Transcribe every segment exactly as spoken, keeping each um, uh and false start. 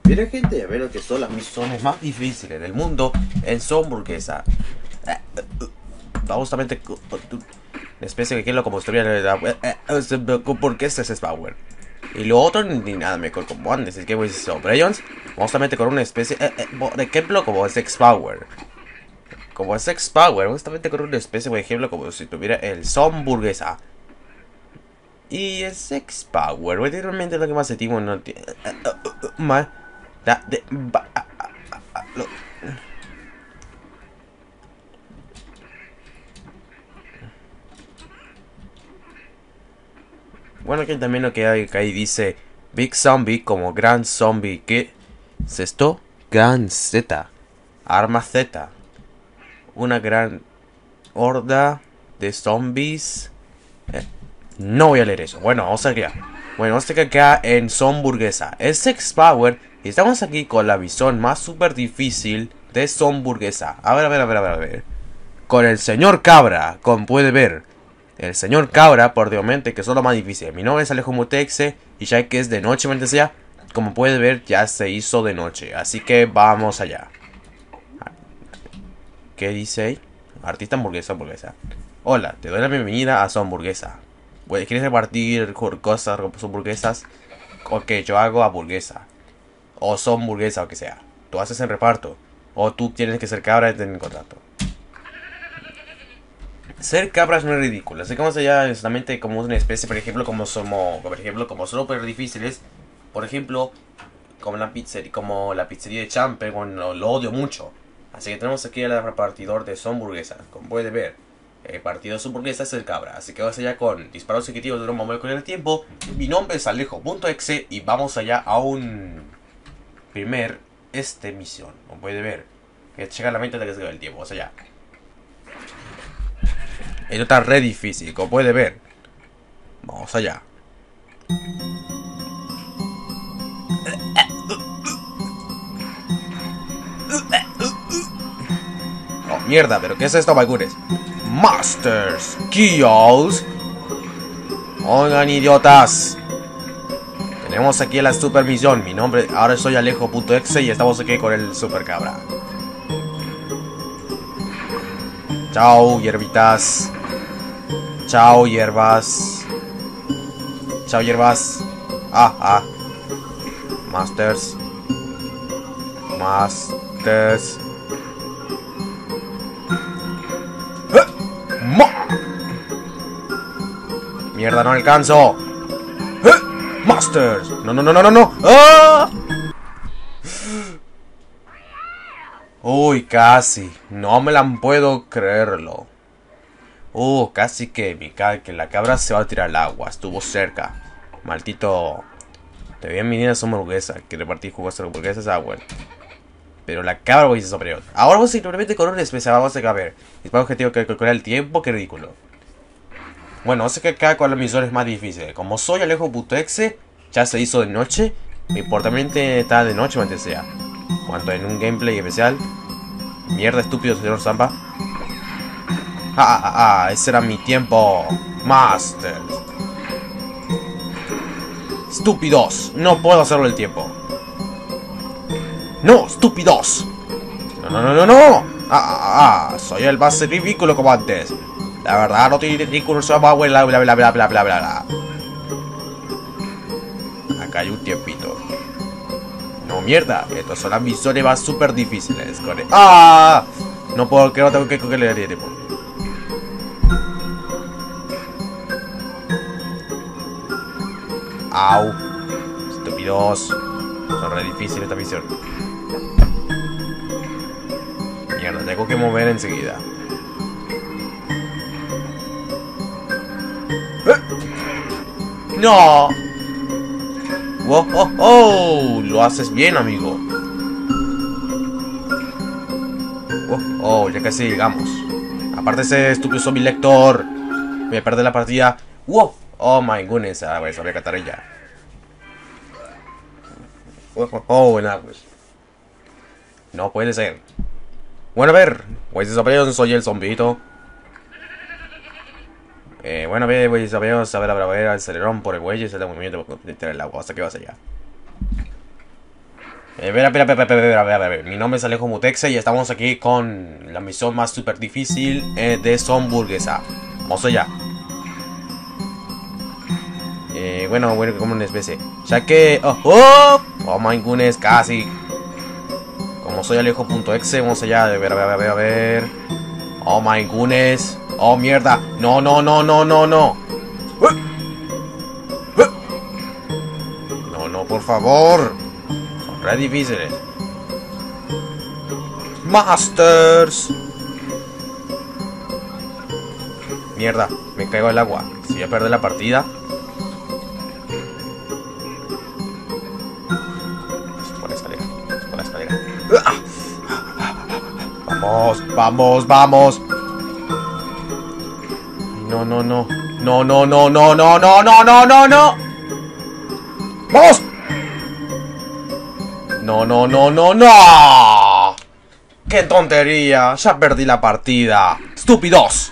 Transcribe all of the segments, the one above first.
Mira gente, a ver lo que son las misiones más difíciles del mundo en su hamburguesa. Vamos justamente una especie de que lo como estuviera porque este es Power. Y lo otro ni nada mejor como antes, es que voy a Brains, justamente con una especie eh, eh, por ejemplo como es X-Power. Como es X-Power, justamente con una especie, por ejemplo, como si tuviera el hamburguesa. Y es X-Power, literalmente lo que más se timo no tiene. Más. Da, de, ba, a, a, a, lo. Bueno, que también lo que hay que ahí dice Big Zombie como Gran Zombie. ¿Qué es esto? Gran Z. Arma Z. Una gran horda de zombies. Eh, no voy a leer eso. Bueno, vamos a ver. Bueno, vamos a que acá en Zomburguesa. Es X-Power. Y estamos aquí con la visión más súper difícil de Zomburguesa. A ver, a ver, a ver, a ver, a ver. Con el señor Cabra, como puede ver. El señor Cabra, por de momento, que es lo más difícil. Mi nombre es Alejo Mutexe. Y ya que es de noche, mientras sea, como puede ver, ya se hizo de noche. Así que vamos allá. ¿Qué dice ahí? Artista hamburguesa, hamburguesa. Hola, te doy la bienvenida a su hamburguesa. ¿Quieres repartir cosas, hamburguesas? Ok, yo hago hamburguesa. O son hamburguesa, o que sea. Tú haces el reparto. O tú tienes que ser cabra y tener contrato. Ser cabra es muy ridículo. Así que vamos allá justamente como una especie, por ejemplo, como somos, por ejemplo, como súper difíciles. Por ejemplo, como la pizzería, como la pizzería de Champer, bueno, lo, lo odio mucho. Así que tenemos aquí al repartidor de su hamburguesa. Como puede ver, el partido de su hamburguesa es el cabra. Así que vamos allá con disparos ejecutivos de un momento con el tiempo. Mi nombre es Alejo.exe y vamos allá a un primer este misión. Como puede ver, que llega a la mente de que se queda el tiempo. Vamos allá. Esto está re difícil, como puede ver. Vamos allá. Oh, mierda, pero ¿qué es esto, Bagures? Masters, Kills. Oigan, idiotas. Tenemos aquí la super misión. Mi nombre, ahora soy Alejo.exe y estamos aquí con el super cabra. Chao, hierbitas. Chao, hierbas. Chao, hierbas. Ah, ah. Masters. Masters. Mierda, no alcanzo. Masters. No, no, no, no, no, no. ¡Ah! Uy, casi. No me la puedo creerlo. Uh, casi que mi ca que la cabra se va a tirar al agua. Estuvo cerca. Maldito. Te voy a venir a su hamburguesa. Que repartir jugos de hamburguesas a bueno. Pero la cabra voy a ser superior. Ahora vamos simplemente con un especial. Vamos a ver. Disparo objetivo que calcular el tiempo. Qué ridículo. Bueno, no sé qué acá con las misiones más difíciles. Como soy Alejo.exe, ya se hizo de noche. Importante está de noche, antes sea. Cuanto en un gameplay especial. Mierda, estúpido, señor Zampa. Ah, ah, ah, ese era mi tiempo. Master. Estúpidos. No puedo hacerlo el tiempo. No, estúpidos. No, no, no, no, no. Ah, ah, ah. Soy el más ridículo como antes. La verdad, no tiene ridículo. Bla, bla, bla, bla, bla, bla, bla, bla, bla. Acá hay un tiempito. No, mierda. Estas son las misiones más súper difíciles. ¡Ah! No puedo, que no tengo que cogerle el tiempo. Au. Estúpidos. Son re difíciles esta misión. Mierda, tengo que mover enseguida. ¡Eh! ¡No! ¡Wow! ¡Oh! ¡Oh! Lo haces bien, amigo. ¡Oh! ¡Oh! Ya casi llegamos. Aparte ese estúpido zombie lector. Voy a perder la partida. ¡Wow! Oh my goodness. Ah, bueno, sabía catar ya. Oh, oh, oh, buena, pues. No puede ser. Bueno, a ver. Pues soy el zombito. Eh, bueno, a ver, pues a ver, a ver, a ver, a ver, acelerón por el güey y se da movimiento por el agua hasta que vas allá. Espera, espera, espera, espera, espera, espera. Mi nombre es Alejo Mutexe y estamos aquí con la misión más super difícil eh, de Zomburguesa. Vamos allá. Eh, bueno, bueno, como una especie. Ya que... ¡Oh! ¡Oh! ¡Oh my goodness! Casi. Como soy Alejo.exe, vamos allá. A ver, a ver, a ver, a ver. ¡Oh my goodness! ¡Oh, mierda! ¡No, no, no, no, no, no! No, no, por favor. Son re difíciles. ¡Masters! Mierda, me caigo al agua. Si voy a perder la partida. Por la escalera, por la escalera. Vamos, vamos, vamos. No, no, no. No, no, no, no, no, no, no, no, no, no. ¡Vamos! No, no, no, no, no. ¡Qué tontería! Ya perdí la partida. ¡Estúpidos!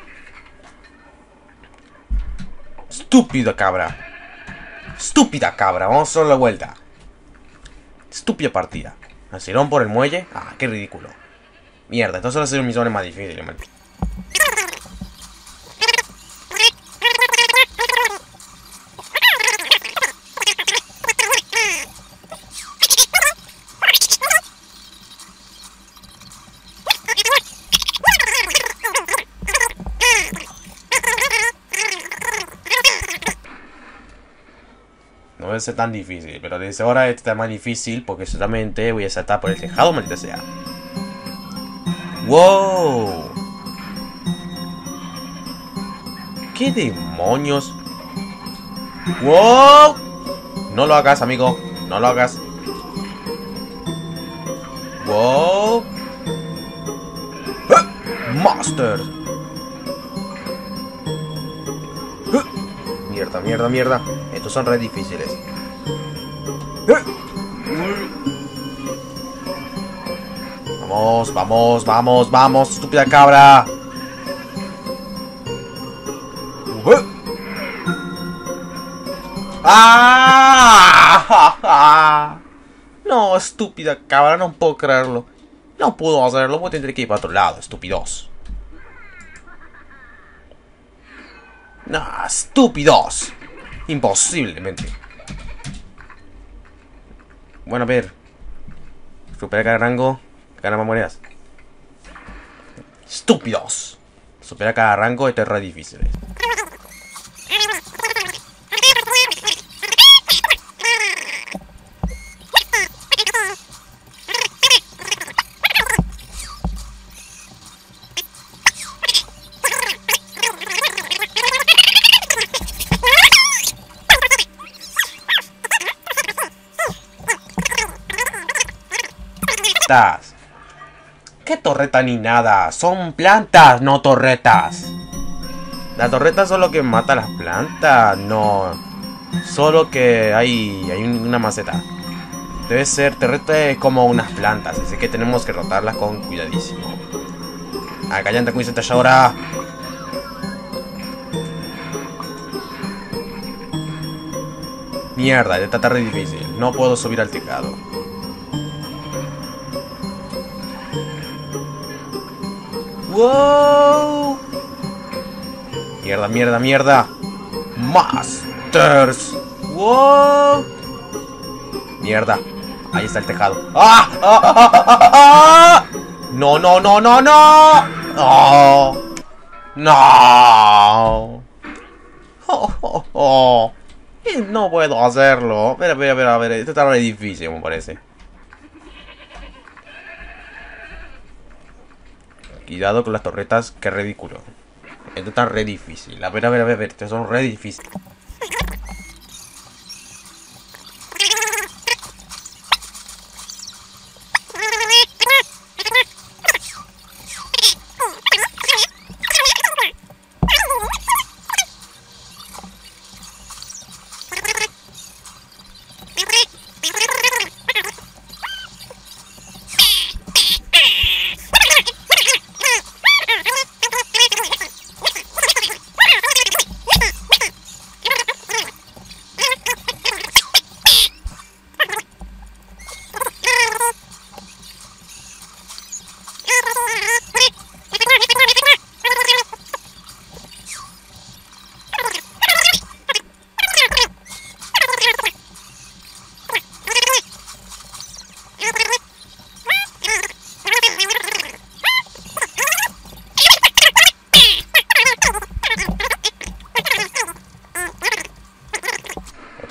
Estúpida cabra. Estúpida cabra. Vamos a dar la vuelta. Estúpida partida. ¿Nacieron por el muelle? Ah, qué ridículo. Mierda, entonces va a ser un misiones más difícil, man. No debe ser tan difícil, pero desde ahora este está más difícil porque solamente voy a saltar por el tejado, maldita sea. ¡Wow! ¿Qué demonios? ¡Wow! No lo hagas, amigo. No lo hagas. ¡Wow! ¡Ah! ¡Master! ¡Ah! Mierda, mierda, mierda. Estos son re difíciles. ¡Ah! Vamos, vamos, vamos, vamos, estúpida cabra. Uh-huh. ¡Ah! No, estúpida cabra, no puedo creerlo. No puedo hacerlo, voy a tener que ir para otro lado, estúpidos. No, estúpidos. Imposiblemente. Bueno, a ver. Supera cada rango. Gana más monedas. Estúpidos. Supera cada rango. Esto es re difícil. ¿Qué torreta ni nada? Son plantas, no torretas. ¿La torreta es solo que mata las plantas? No. Solo que hay, hay una maceta. Debe ser, torreta es como unas plantas, así que tenemos que rotarlas con cuidadísimo. Ah, cállate con esa ahora. Mierda, esta está re difícil. No puedo subir al teclado. ¡Wow! Mierda, mierda, mierda. Masters. ¡Wow! Mierda. Ahí está el tejado. ¡Ah! ¡Ah! ¡Ah! ¡Ah! ¡Ah! ¡Ah! ¡No, no, no, no, no! ¡Oh! ¡No! Oh, oh, oh. No puedo hacerlo. A ver, a ver, a ver, a ver. Esto está re difícil, me parece. Cuidado con las torretas, qué ridículo. Esto está re difícil. A ver, a ver, a ver, a ver. Estos son re difíciles.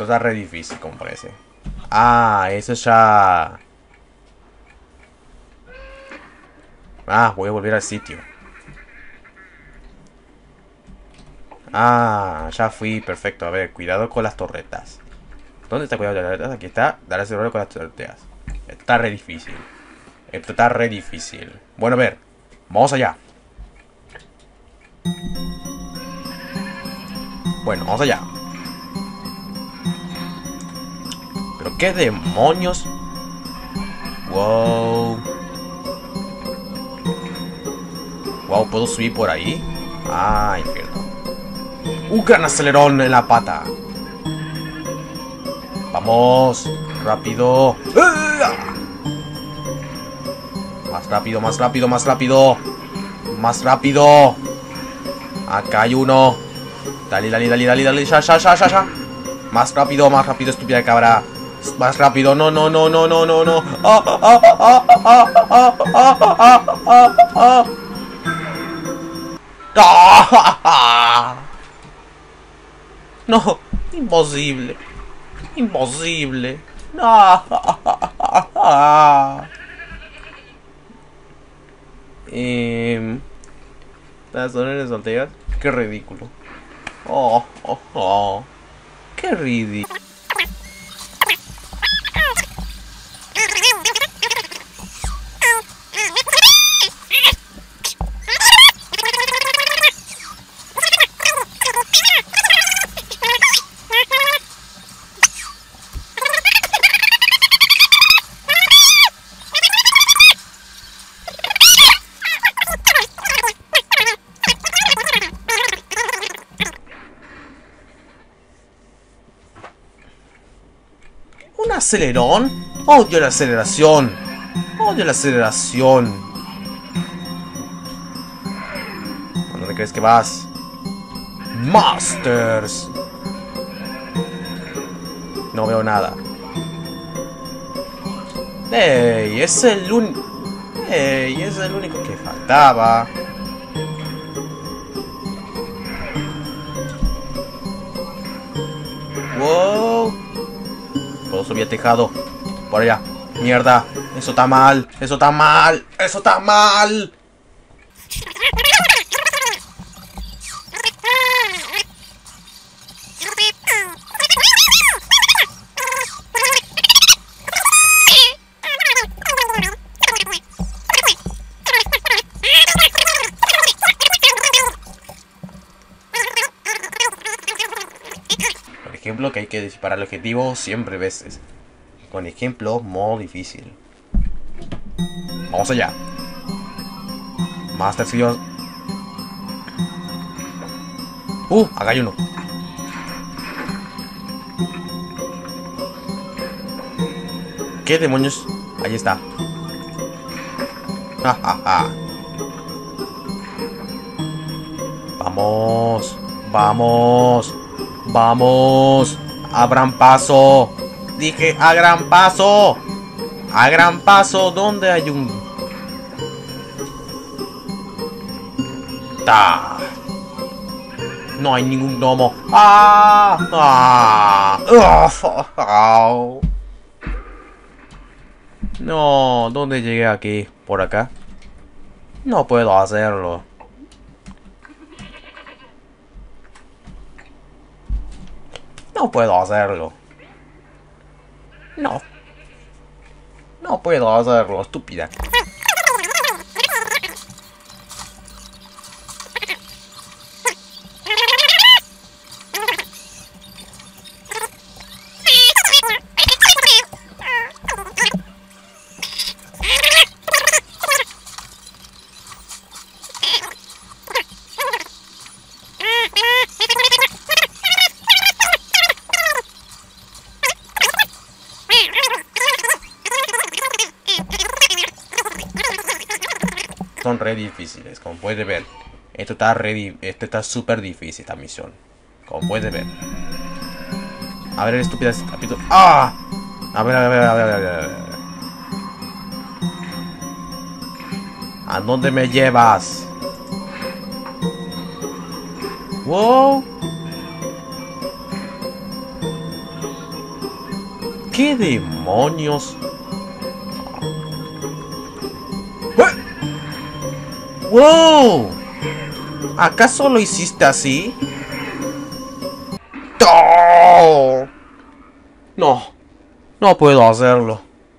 está re difícil, como parece. Ah, eso ya... Ah, voy a volver al sitio. Ah, ya fui, perfecto. A ver, cuidado con las torretas. ¿Dónde está cuidado con las torretas? Aquí está, darle seguro con las torretas. Está re difícil. Esto está re difícil. Bueno, a ver, vamos allá. Bueno, vamos allá. ¿Pero qué demonios? Wow. Wow, ¿puedo subir por ahí? Ah, infierno. Un gran acelerón en la pata. Vamos. Rápido. Más rápido, más rápido, más rápido. Más rápido. Acá hay uno. Dale, dale, dale, dale, dale. Ya, ya, ya, ya, ya. Más rápido, más rápido, estúpida cabra. Más rápido. No, no, no, no, no, no, no. Ah, ah, ah, ah, ah, ah, ah, ah, ah. ¡Ah! No, imposible. Imposible. No. Eh, las sonoras solteras. Qué ridículo. Oh, oh, oh. Qué ridículo. ¿Un acelerón? Odio la aceleración. Odio la aceleración. ¿A dónde crees que vas? Masters. No veo nada. ¡Ey! Es el único... ¡Ey! Es el único que faltaba. ¡Wow! Puedo subir al tejado. Por allá. Mierda. Eso está mal. Eso está mal. Eso está mal. Ejemplo que hay que disparar el objetivo siempre veces. Con ejemplo, modo difícil. Vamos allá. Master Series. Uh, acá hay uno. ¿Qué demonios? Ahí está. Ja, ja, ja. Vamos. Vamos. Vamos, a gran paso. Dije a gran paso. A gran paso. ¿Dónde hay un? ¡Ta! No hay ningún gnomo. ¡Ah! ¡Ah! ¡Ah! No, ¿dónde llegué aquí? ¿Por acá? No puedo hacerlo. No puedo hacerlo. No. No puedo hacerlo, estúpida. Son re difíciles, como puede ver. Esto está re, esto está súper difícil, esta misión. Como puede ver. A ver, estúpidas capítulo. ¡Ah! A ver, a ver, a ver, a ver, a ver. ¿A dónde me llevas? Wow. ¿Qué demonios? ¡Eh! ¡Wow! ¿Acaso lo hiciste así? ¡Oh! No, no puedo hacerlo.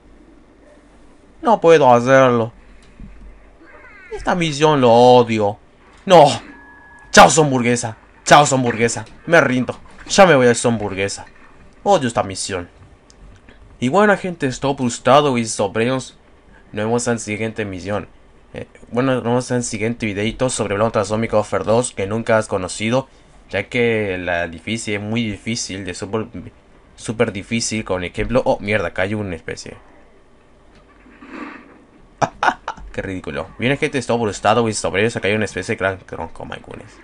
No puedo hacerlo. Esta misión lo odio. No. Chao, hamburguesa. Chao, hamburguesa. Me rindo. Ya me voy a esa hamburguesa. Odio esta misión. Y bueno, gente, estoy gustado y sobrinos. Nos vemos en la siguiente misión. Eh, bueno, nos vemos en el siguiente videito sobre Blood Atomic Warfare dos que nunca has conocido. Ya que la difícil es muy difícil, de super, super difícil. Con ejemplo. Oh, mierda, cayó una especie. Qué ridículo. Viene gente, estoy gustado y sobre eso cayó una especie de gran tronco, my goodness.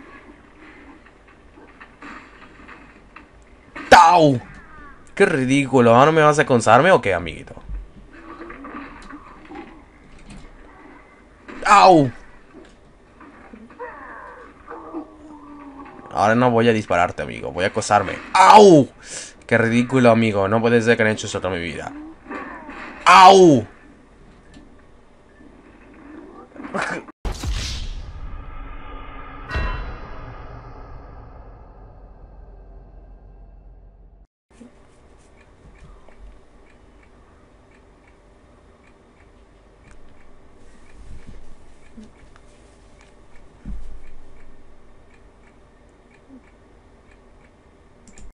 ¡Tau! Qué ridículo. ¿Ahora me vas a consarme o qué, amiguito? ¡Au! Ahora no voy a dispararte, amigo. Voy a acosarme. ¡Au! Qué ridículo, amigo. No puede ser que han hecho eso toda mi vida. ¡Au!